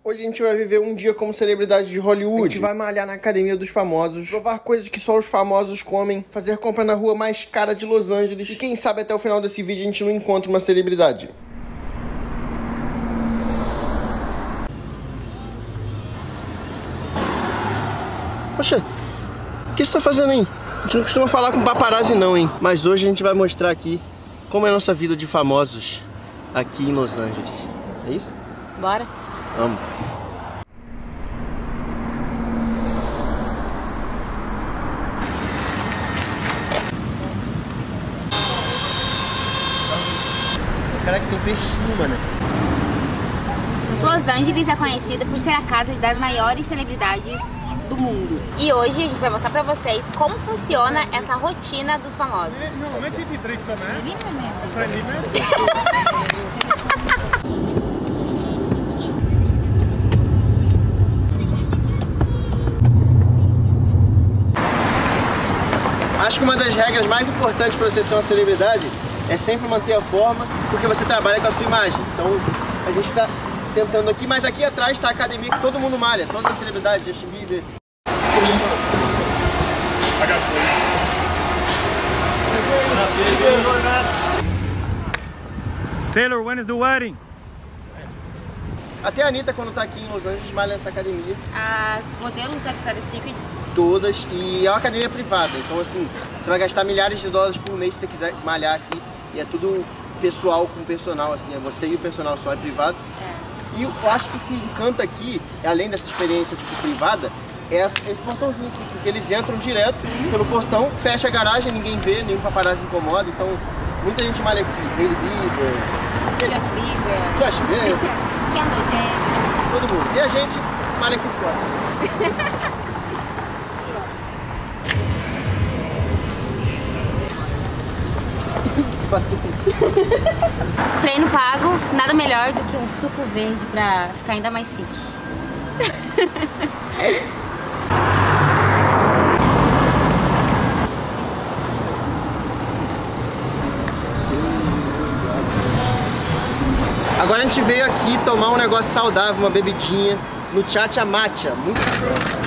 Hoje a gente vai viver um dia como celebridade de Hollywood. A gente vai malhar na academia dos famosos, provar coisas que só os famosos comem, fazer compra na rua mais cara de Los Angeles. E quem sabe até o final desse vídeo a gente não encontra uma celebridade. Poxa, o que você tá fazendo aí? A gente não costuma falar com paparazzi não, hein? Mas hoje a gente vai mostrar aqui como é a nossa vida de famosos aqui em Los Angeles. É isso? Bora. Vamos. Caraca, tem peixinho, mano. Los Angeles é conhecida por ser a casa das maiores celebridades do mundo. E hoje a gente vai mostrar pra vocês como funciona essa rotina dos famosos. Acho que uma das regras mais importantes para você ser uma celebridade é sempre manter a forma, porque você trabalha com a sua imagem. Então a gente está tentando aqui, mas aqui atrás está a academia que todo mundo malha, todas as celebridades, Justin Bieber. Taylor, when is the wedding? Até a Anitta, quando tá aqui em Los Angeles, malha nessa academia. As modelos da Victoria's Secret. Todas, e é uma academia privada, então assim, você vai gastar milhares de dólares por mês se você quiser malhar aqui. E é tudo pessoal com personal, assim, é você e o personal só, é privado. E eu acho que o que encanta aqui, além dessa experiência tipo privada, é esse portãozinho, porque eles entram direto pelo portão, fecha a garagem, ninguém vê, nenhum paparazzi incomoda, então muita gente malha aqui, Hailey Bieber, Justin Bieber, Kendall Jenner, todo mundo. E a gente malha aqui fora. Treino pago, nada melhor do que um suco verde pra ficar ainda mais fit. Agora a gente veio aqui tomar um negócio saudável, uma bebidinha no Chacha Matcha, muito bom.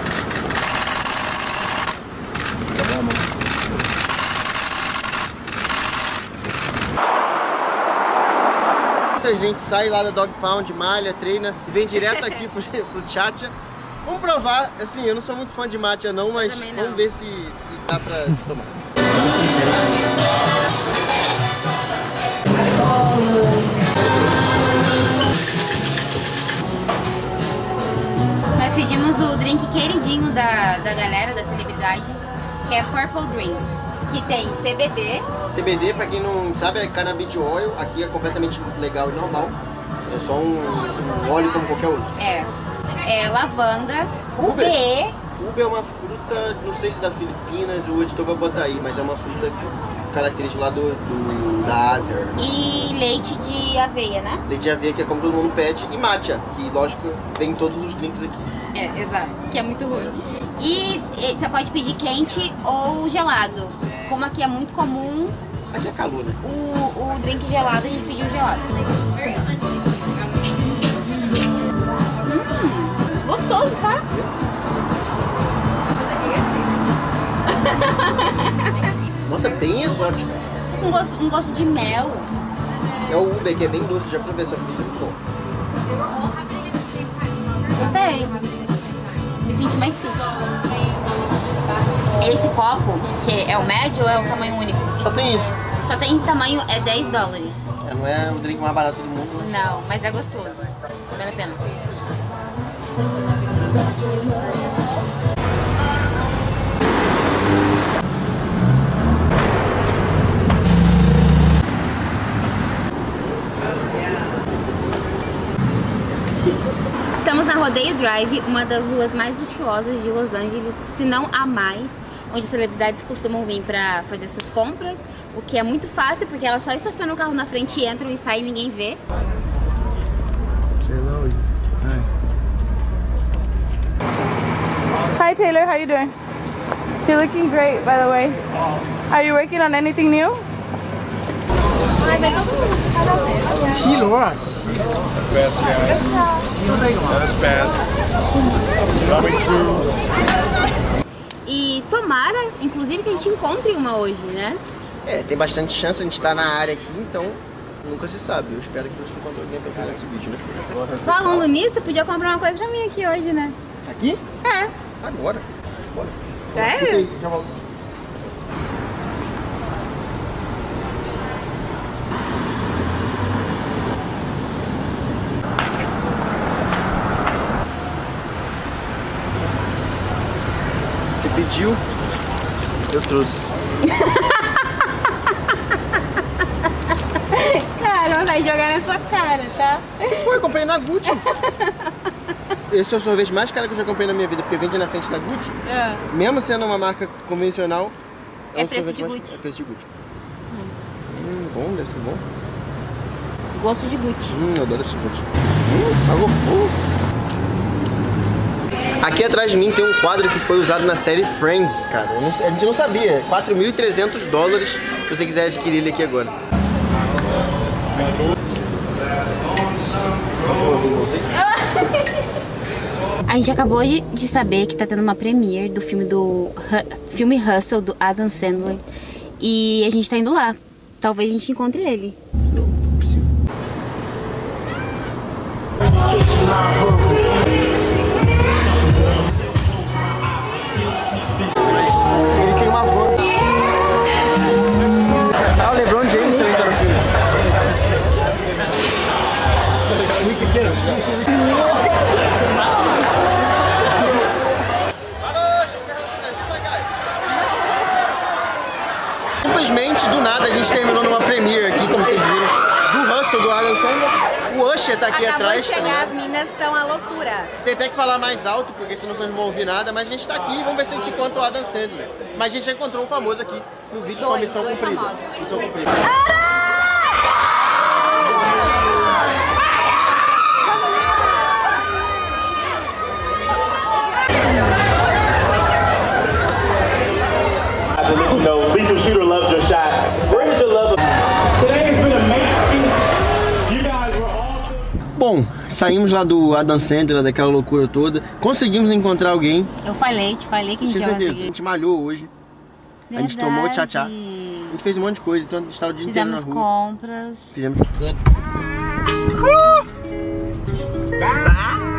Muita gente sai lá da Dog Pound, malha, treina e vem direto aqui pro Chacha. Vamos provar, assim, eu não sou muito fã de matcha não, mas vamos ver se dá pra tomar. Nós pedimos o drink queridinho da galera, da celebridade, que é Purple Drink, que tem CBD. CBD, pra quem não sabe, é cannabis oil, aqui é completamente legal e normal. É só um óleo como qualquer outro. É lavanda, Uber. UB. Uber é uma fruta, não sei se é da Filipinas, o editor vai botar aí, mas é uma fruta característica lá da Ásia. E leite de aveia, né? Leite de aveia, que é como todo mundo pede, e matcha, que lógico vem em todos os drinks aqui. É, exato, que é muito ruim. E você pode pedir quente ou gelado. Como aqui é muito comum, Aqui é calor, né? o drink gelado, a gente pediu gelado. Gostoso, tá? Nossa, bem exótico. Um gosto de mel. É o Uber, que é bem doce, já provei essa fruta, muito bom. Gostei. Me senti mais fit. Esse copo, que é o médio ou é o tamanho único? Só tem isso. Só tem esse tamanho, é 10 dólares. Não é o drink mais barato do mundo, né? Não, mas é gostoso. Vale a pena. Estamos na Rodeo Drive, uma das ruas mais luxuosas de Los Angeles, se não a mais, onde celebridades costumam vir para fazer suas compras, o que é muito fácil porque elas só estacionam o carro na frente e entram e saem e ninguém vê. Hi Taylor, how you doing? You're looking great, by the way. Are you working on anything new? 7罗啊，7 Best guy. That is fast. Coming true. E tomara, inclusive, que a gente encontre uma hoje, né? É, tem bastante chance, a gente tá na área aqui, então nunca se sabe. Eu espero que a gente encontre alguém pra fazer esse vídeo, né? Falando nisso, você podia comprar uma coisa pra mim aqui hoje, né? Aqui? É. Agora. Bora. Sério? Fica aí, já volto. Você pediu, eu trouxe. Cara, vontade de jogar na sua cara, tá? Foi, comprei na Gucci. Esse é o sorvete mais caro que eu já comprei na minha vida, porque vende na frente da Gucci. É. Mesmo sendo uma marca convencional, É um preço sorvete de mais... Gucci. É preço de Gucci. Bom, deve ser bom. Gosto de Gucci. Eu adoro esse sorvete. Por favor. Aqui atrás de mim tem um quadro que foi usado na série Friends, cara. A gente não sabia. 4.300 dólares se você quiser adquirir ele aqui agora. A gente acabou de saber que tá tendo uma premiere do filme Hustle, do Adam Sandler. E a gente tá indo lá. Talvez a gente encontre ele. Ele tem uma van. Ah, o LeBron James também tá no filme. Simplesmente, do nada, a gente terminou numa premiere aqui, como vocês viram, do Hustle, do Adam Sandler. O Usher tá aqui atrás. De chegar, tá, as meninas estão à loucura. tem até que falar mais alto, porque senão vocês não vão ouvir nada, mas a gente tá aqui e vamos ver se a gente encontra o Adam Sandler. Mas a gente já encontrou um famoso aqui no vídeo com a missão dois cumprida. famosos. Missão cumprida. No, lethal shooter loves your shot. Where did you love it? Today has been amazing. You guys were awesome. Bom, saímos lá do Adam Sandler, daquela loucura toda. Conseguimos encontrar alguém. Eu te falei que a gente Tinha ia certeza. A conseguir. gente malhou hoje. A gente tomou tchá-tchá. A Verdade. gente fez um monte de coisa, então a gente tava o dia inteiro na Fizemos rua. compras. Fizemos...